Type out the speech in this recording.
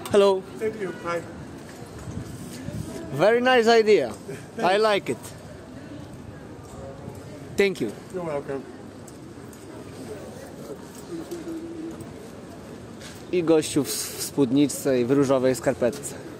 Hello. Thank you. Hi. Very nice idea. I like it. Thank you. You're welcome. I gościu w spódniczce i w różowej skarpetce.